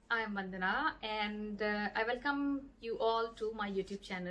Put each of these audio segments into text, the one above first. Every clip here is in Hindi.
I am Vandana and I welcome you all to my YouTube channel.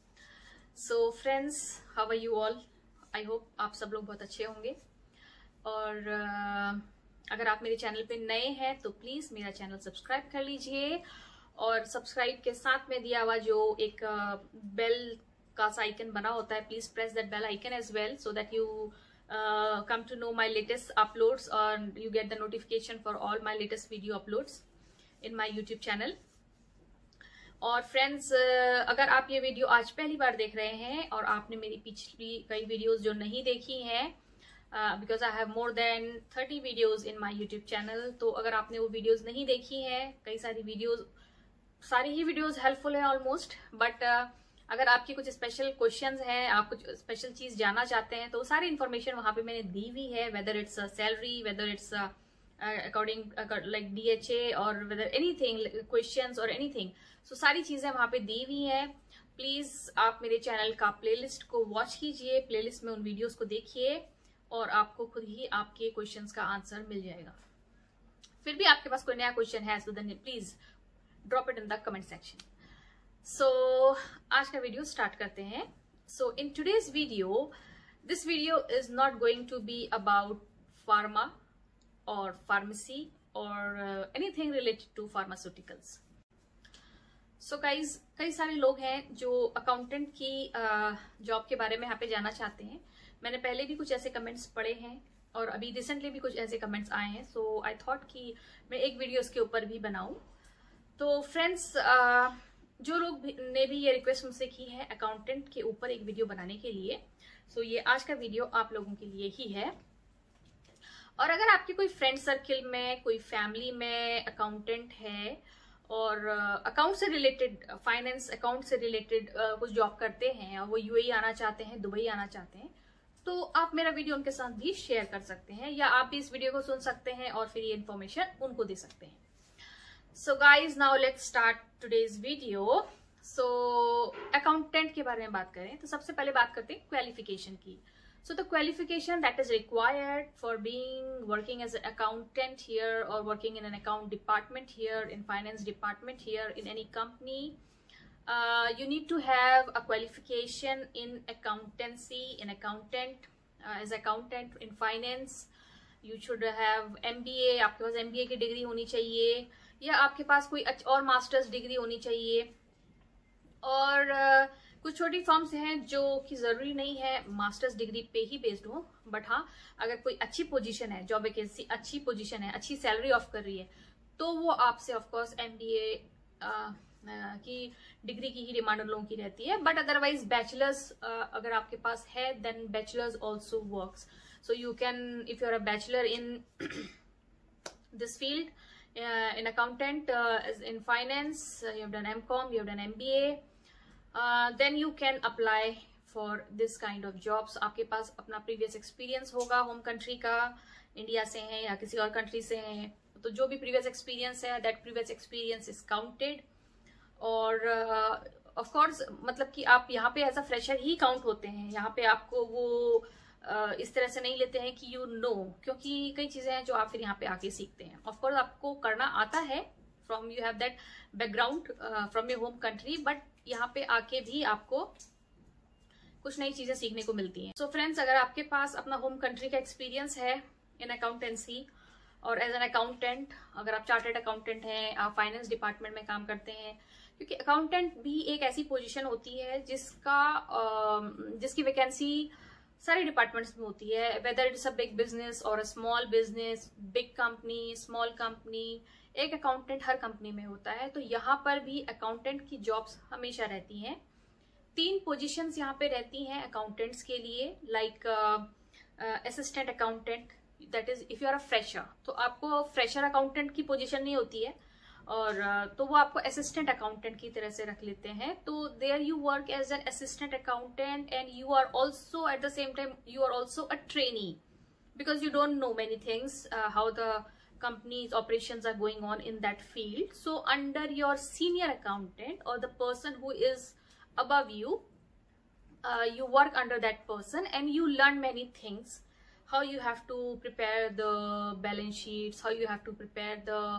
So friends, how are you all? I hope आप सब लोग बहुत अच्छे होंगे और अगर आप मेरे चैनल पे नए हैं तो प्लीज़ मेरा चैनल सब्सक्राइब कर लीजिए और सब्सक्राइब के साथ में दिया हुआ जो एक बेल का आइकन बना होता है, please press that bell icon as well so that you come to know my latest uploads and you get the notification for all my latest video uploads in my YouTube channel. और फ्रेंड्स, अगर आप ये वीडियो आज पहली बार देख रहे हैं और आपने मेरी पिछली कई वीडियोस जो नहीं देखी हैं, because I have more than 30 videos in my YouTube channel, तो अगर आपने वो वीडियोस नहीं देखी हैं, कई सारी ही वीडियोस हेल्पफुल है ऑलमोस्ट, बट अगर आपकी कुछ स्पेशल क्वेश्चंस हैं, आप कुछ स्पेशल चीज जानना चाहते हैं, तो सारी इन्फॉर्मेशन वहां पे मैंने दी हुई है, whether it's salary, whether it's according like DHA और वेदर एनीथिंग क्वेश्चंस और एनीथिंग, सो सारी चीजें वहां पे दी हुई हैं. प्लीज आप मेरे चैनल का प्लेलिस्ट को वॉच कीजिए, प्लेलिस्ट में उन वीडियोस को देखिए और आपको खुद ही आपके क्वेश्चंस का आंसर मिल जाएगा. फिर भी आपके पास कोई नया क्वेश्चन है तो then please drop it in the comment section. So आज का वीडियो स्टार्ट करते हैं. So in today's video, this video is not going to be about pharma or pharmacy or anything related to pharmaceuticals. So guys, कई सारे लोग हैं जो अकाउंटेंट की जॉब के बारे में यहाँ पे जानना चाहते हैं. मैंने पहले भी कुछ ऐसे कमेंट्स पढ़े हैं और अभी रिसेंटली भी कुछ ऐसे कमेंट्स आए हैं, सो आई थॉट कि मैं एक वीडियो इसके ऊपर भी बनाऊं. तो फ्रेंड्स, जो लोग ने भी ये रिक्वेस्ट मुझसे की है अकाउंटेंट के ऊपर एक वीडियो बनाने के लिए, सो ये आज का वीडियो आप लोगों के लिए ही है. और अगर आपके कोई फ्रेंड सर्किल में, कोई फैमिली में अकाउंटेंट है और अकाउंट से रिलेटेड, फाइनेंस अकाउंट से रिलेटेड कुछ जॉब करते हैं और वो UAE आना चाहते हैं, दुबई आना चाहते हैं, तो आप मेरा वीडियो उनके साथ भी शेयर कर सकते हैं या आप भी इस वीडियो को सुन सकते हैं और फिर ये इन्फॉर्मेशन उनको दे सकते हैं. So guys, now let's start today's video. So accountant के बारे में बात करें तो सबसे पहले बात करते हैं क्वालिफिकेशन की. So the qualification that is required for working as an accountant here or working in an account department here, in finance department here, in any company, you need to have a qualification in accountancy, in accountant, as accountant in finance. You should have MBA, आपके पास MBA की डिग्री होनी चाहिए या आपके पास कोई और मास्टर्स डिग्री होनी चाहिए. और कुछ छोटी फर्म्स हैं जो कि जरूरी नहीं है मास्टर्स डिग्री पे ही बेस्ड हो, बट हाँ, अगर कोई अच्छी पोजीशन है, जॉब वैकेंसी अच्छी पोजीशन है, अच्छी सैलरी ऑफ कर रही है, तो वो आपसे ऑफकोर्स MBA की डिग्री की ही डिमांड उन लोगों की रहती है. बट अदरवाइज बैचलर्स अगर आपके पास है then bachelors also works. So you can, if you are a bachelor in this field, in accountant, in finance, you have done MCOM, you have done MBA, then you can apply for this kind of jobs. आपके पास अपना previous experience होगा होम कंट्री का, इंडिया से हैं या किसी और कंट्री से हैं, तो जो भी previous experience है, that previous experience is counted. और of course, मतलब कि आप यहाँ पे एज अ फ्रेशर ही काउंट होते हैं. यहाँ पे आपको वो इस तरह से नहीं लेते हैं कि यू नो, क्योंकि कई चीजें हैं जो आप फिर यहाँ पे आके सीखते हैं. ऑफ कोर्स आपको करना आता है, from you have that background from your home country, but यहाँ पे आके भी आपको कुछ नई चीजें सीखने को मिलती हैं. सो फ्रेंड्स, अगर आपके पास अपना होम कंट्री का एक्सपीरियंस है इन अकाउंटेंसी और एज एन अकाउंटेंट, अगर आप चार्टर्ड अकाउंटेंट हैं, आप फाइनेंस डिपार्टमेंट में काम करते हैं, क्योंकि अकाउंटेंट भी एक ऐसी पोजीशन होती है जिसकी वैकेंसी सारे डिपार्टमेंट्स में होती है, whether it's a big business और a small business, big company, small company, एक अकाउंटेंट हर कंपनी में होता है. तो यहाँ पर भी अकाउंटेंट की जॉब्स हमेशा रहती हैं. 3 पोजीशंस यहाँ पे रहती हैं अकाउंटेंट्स के लिए, like assistant accountant, that is if you are a fresher, तो आपको फ्रेशर अकाउंटेंट की पोजीशन नहीं होती है और तो वो आपको असिस्टेंट अकाउंटेंट की तरह से रख लेते हैं. तो there you work as an assistant accountant and you are also at the same time you are also a trainee, because you don't know many things how the company's operations are going on in that field. So under your senior accountant or the person who is above you, you work under that person and you learn many things, how you have to prepare the balance sheets, how you have to prepare the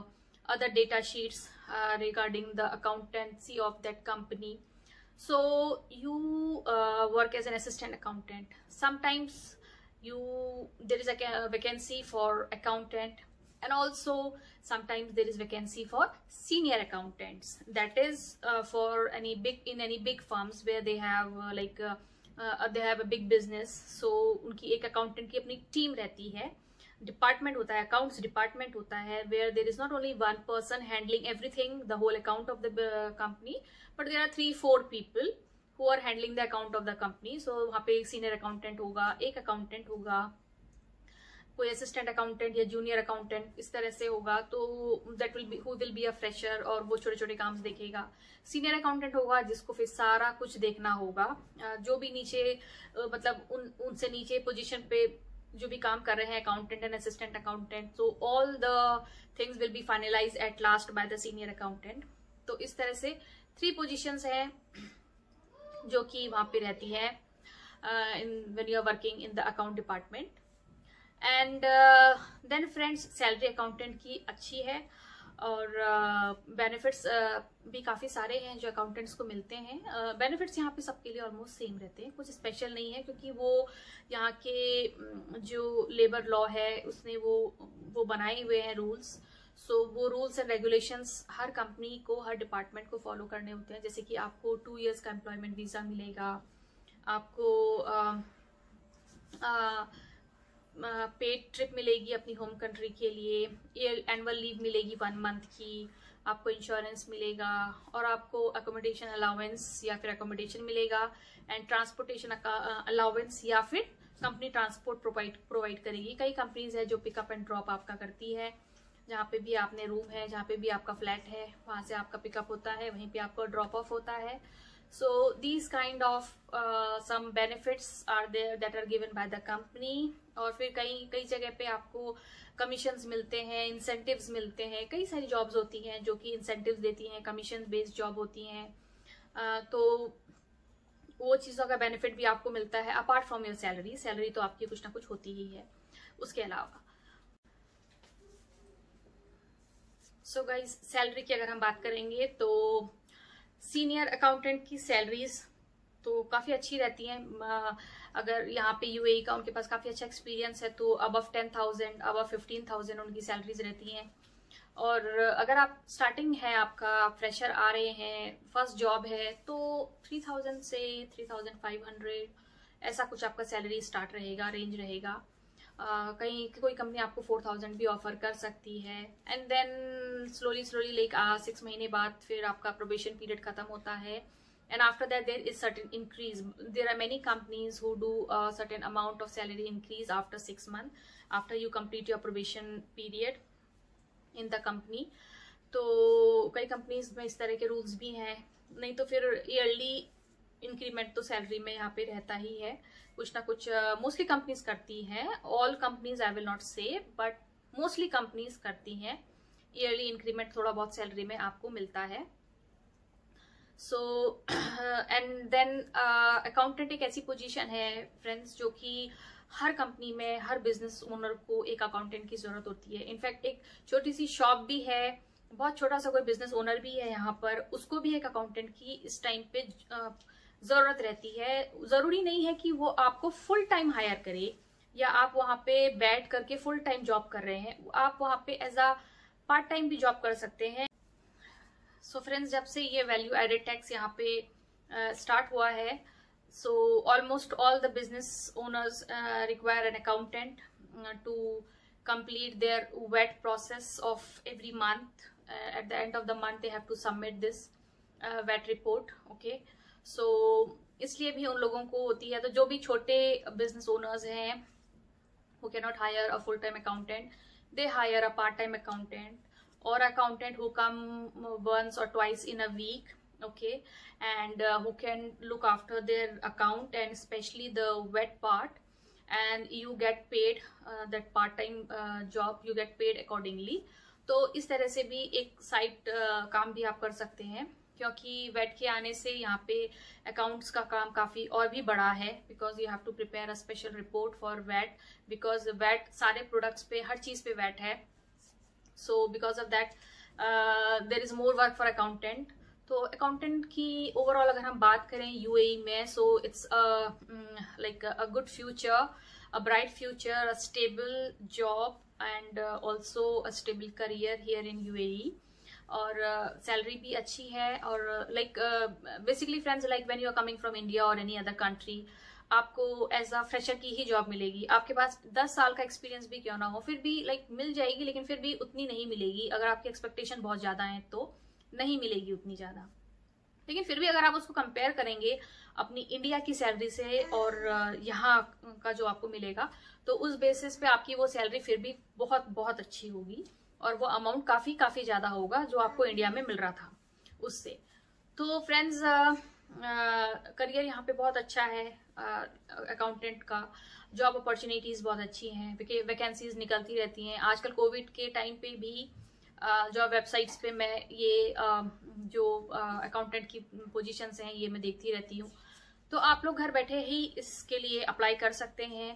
other data sheets regarding the accountancy of that company. So you work as an assistant accountant. Sometimes there is a vacancy for accountant, and also sometimes there is vacancy for senior accountants. That is for any big firms where they have they have a big business. So उनकी एक accountant की अपनी team रहती है, डिपार्टमेंट होता है, अकाउंट्स डिपार्टमेंट होता है, where there is not only one person handling everything the whole account of the company, but there are 3-4 people who are handling the account of the company. So वहाँ पे एक सीनियर अकाउंटेंट होगा, एक अकाउंटेंट होगा, कोई असिस्टेंट अकाउंटेंट या जूनियर अकाउंटेंट इस तरह से होगा. तो that will be who will be a fresher, और वो छोटे छोटे काम देखेगा. सीनियर अकाउंटेंट होगा जिसको फिर सारा कुछ देखना होगा, जो भी नीचे मतलब उनसे नीचे पोजीशन पे जो भी काम कर रहे हैं, accountant and assistant accountant. So all the things will be finalize at last by the senior accountant. तो इस तरह से 3 पोजीशंस हैं जो कि वहां पे रहती है when you are working in the account department. And then friends, salary accountant की अच्छी है, और बेनिफिट्स भी काफ़ी सारे हैं जो अकाउंटेंट्स को मिलते हैं. बेनिफिट्स यहाँ पे सबके लिए ऑलमोस्ट सेम रहते हैं, कुछ स्पेशल नहीं है, क्योंकि वो यहाँ के जो लेबर लॉ है उसने वो बनाए हुए हैं रूल्स. सो वो रूल्स एंड रेगुलेशंस हर कंपनी को, हर डिपार्टमेंट को फॉलो करने होते हैं. जैसे कि आपको 2 years का एम्प्लॉयमेंट वीज़ा मिलेगा, आपको पेड ट्रिप मिलेगी अपनी होम कंट्री के लिए, एनुअल लीव मिलेगी 1 month की, आपको इंश्योरेंस मिलेगा, और आपको अकोमोडेशन अलाउंस या फिर अकोमोडेशन मिलेगा, एंड ट्रांसपोर्टेशन अलाउंस या फिर कंपनी ट्रांसपोर्ट प्रोवाइड करेगी. कई कंपनीज है जो पिकअप एंड ड्रॉप आपका करती है, जहाँ पे भी आपने रूम है, जहाँ पे भी आपका फ्लैट है, वहाँ से आपका पिकअप होता है, वहीं पे आपका ड्रॉप ऑफ होता है. So these kind of some benefits are there that are given by the company. और फिर कई जगह पे आपको कमीशंस मिलते हैं, इंसेंटिव्स मिलते हैं. कई सारी जॉब्स होती हैं जो कि इंसेंटिव्स देती हैं, कमीशन बेस्ड जॉब होती हैं. तो वो चीज़ों का बेनिफिट भी आपको मिलता है apart from your salary. Salary तो आपकी कुछ ना कुछ होती ही है उसके अलावा. सो गाइज, सैलरी की अगर हम बात करेंगे तो सीनियर अकाउंटेंट की सैलरीज तो काफ़ी अच्छी रहती हैं. अगर यहाँ पे यूएई का उनके पास काफ़ी अच्छा एक्सपीरियंस है तो अबव 10,000, अबव 15,000 उनकी सैलरीज रहती हैं. और अगर आप स्टार्टिंग है, आपका फ्रेशर आ रहे हैं, फर्स्ट जॉब है, तो 3,000 से 3,500 ऐसा कुछ आपका सैलरी स्टार्ट रहेगा, रेंज रहेगा. कोई कंपनी आपको 4,000 भी ऑफर कर सकती है. एंड देन स्लोली लाइक 6 महीने बाद फिर आपका प्रोबेशन पीरियड खत्म होता है, and after that there is certain increase. There are many companies who do certain amount of salary increase after 6 months after you complete your probation period in the company. तो कई कंपनीज में इस तरह के रूल्स भी हैं. नहीं तो फिर ईयरली इंक्रीमेंट तो सैलरी में यहाँ पे रहता ही है, कुछ ना कुछ मोस्टली कंपनीज करती हैं. All companies I will not say, but mostly companies करती हैं. ईयरली इंक्रीमेंट थोड़ा बहुत सैलरी में आपको मिलता है. सो एंड देन अकाउंटेंट एक ऐसी पोजीशन है फ्रेंड्स जो कि हर कंपनी में, हर बिजनेस ओनर को एक अकाउंटेंट की जरूरत होती है. इनफैक्ट एक छोटी सी शॉप भी है, बहुत छोटा सा कोई बिजनेस ओनर भी है यहाँ पर, उसको भी एक अकाउंटेंट की इस टाइम पे जरूरत रहती है. जरूरी नहीं है कि वो आपको फुल टाइम हायर करे या आप वहां पे बैठ करके फुल टाइम जॉब कर रहे हैं. आप वहां पे एज अ पार्ट टाइम भी जॉब कर सकते हैं. सो फ्रेंड्स, जब से ये वैल्यू एडेड टैक्स यहाँ पे स्टार्ट हुआ है, so almost all the business owners require an accountant to complete their VAT process of every month. At the end of the month they have to submit this VAT report. Okay, so इसलिए भी उन लोगों को होती है. तो जो भी छोटे बिजनेस ओनर्स हैं who cannot hire a full time accountant, they hire a part time accountant or accountant who come once or twice in a week. Okay, and who can look after their account and especially the VAT part, and you get paid that part time job, you get paid accordingly. तो इस तरह से भी एक साइड काम भी आप कर सकते हैं, क्योंकि वैट के आने से यहाँ पे अकाउंट्स का काम काफी और भी बड़ा है. Because you have to prepare a special report for VAT, because VAT सारे प्रोडक्ट्स पे, हर चीज पे वैट है. So because of that there is more work for accountant. तो अकाउंटेंट की ओवरऑल अगर हम बात करें यूएई में, so it's like a good future, a bright future, a stable job and also a stable career here in UAE. और सैलरी भी अच्छी है। और like basically friends, like when you are coming from India और एनी अदर कंट्री, आपको एज अ फ्रेशर की ही जॉब मिलेगी। आपके पास 10 साल का एक्सपीरियंस भी क्यों ना हो, फिर भी लाइक मिल जाएगी, लेकिन फिर भी उतनी नहीं मिलेगी। अगर आपकी एक्सपेक्टेशन बहुत ज्यादा है तो नहीं मिलेगी उतनी ज्यादा। लेकिन फिर भी अगर आप उसको कंपेयर करेंगे अपनी इंडिया की सैलरी से और यहाँ का जो आपको मिलेगा, तो उस बेसिस पे आपकी वो सैलरी फिर भी बहुत बहुत अच्छी होगी और वो अमाउंट काफी काफी ज्यादा होगा जो आपको इंडिया में मिल रहा था उससे। तो फ्रेंड्स, करियर यहाँ पे बहुत अच्छा है अकाउंटेंट का। जॉब अपॉर्चुनिटीज बहुत अच्छी हैं, वैकेंसीज निकलती रहती हैं। आजकल कोविड के टाइम पे भी जॉब वेबसाइट्स पे मैं ये जो अकाउंटेंट की पोजीशंस हैं ये मैं देखती रहती हूँ। तो आप लोग घर बैठे ही इसके लिए अप्लाई कर सकते हैं।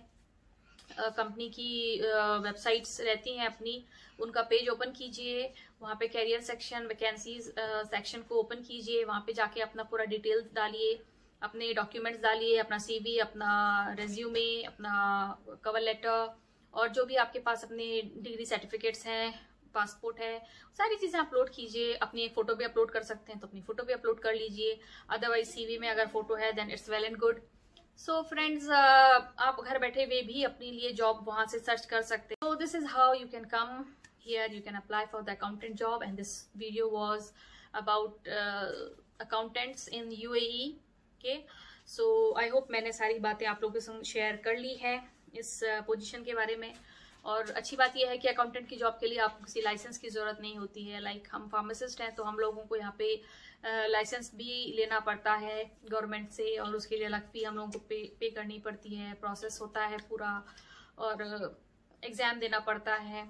कंपनी की वेबसाइट्स रहती हैं अपनी, उनका पेज ओपन कीजिए, वहाँ पे कैरियर सेक्शन, वैकेंसीज सेक्शन को ओपन कीजिए, वहाँ पे जाके अपना पूरा डिटेल्स डालिए, अपने डॉक्यूमेंट्स डालिए, अपना सीवी, अपना रेज्यूमे, अपना कवर लेटर और जो भी आपके पास अपने डिग्री सर्टिफिकेट्स हैं, पासपोर्ट है, सारी चीजें अपलोड कीजिए। अपनी एक फोटो भी अपलोड कर सकते हैं तो अपनी फोटो भी अपलोड कर लीजिए। अदरवाइज सीवी में अगर फोटो है then it's well and good. So friends, आप घर बैठे हुए भी अपने लिए जॉब वहां से सर्च कर सकते हैं। So this is how you can come here, you can apply for the accountant job and this video was about accountants in UAE के। सो आई होप मैंने सारी बातें आप लोगों के संग शेयर कर ली है इस पोजीशन के बारे में। और अच्छी बात यह है कि अकाउंटेंट की जॉब के लिए आपको किसी लाइसेंस की जरूरत नहीं होती है। लाइक हम फार्मासिस्ट हैं तो हम लोगों को यहाँ पे लाइसेंस भी लेना पड़ता है गवर्नमेंट से और उसके लिए अलग फी हम लोगों को पे करनी पड़ती है, प्रोसेस होता है पूरा और एग्जाम देना पड़ता है।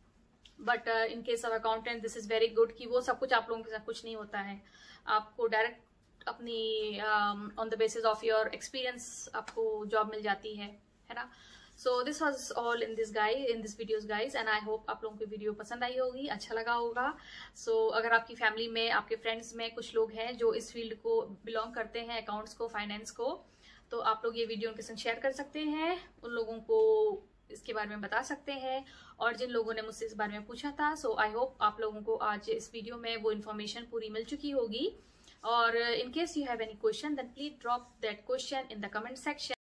But in case of accountant this is very good कि वो सब कुछ आप लोगों के साथ कुछ नहीं होता है। आपको डायरेक्ट अपनी on the basis of your experience आपको जॉब मिल जाती है ना। So this was all in this videos guys and I hope आप लोगों को वीडियो पसंद आई होगी, अच्छा लगा होगा। सो अगर आपकी फैमिली में, आपके फ्रेंड्स में कुछ लोग हैं जो इस फील्ड को बिलोंग करते हैं, अकाउंट्स को, फाइनेंस को, तो आप लोग ये वीडियो उनके संग शेयर कर सकते हैं, उन लोगों को इसके बारे में बता सकते हैं। और जिन लोगों ने मुझसे इस बारे में पूछा था, सो आई होप आप लोगों को आज इस वीडियो में वो इन्फॉर्मेशन पूरी मिल चुकी होगी। और in case you have any question then please drop that question in the comment section.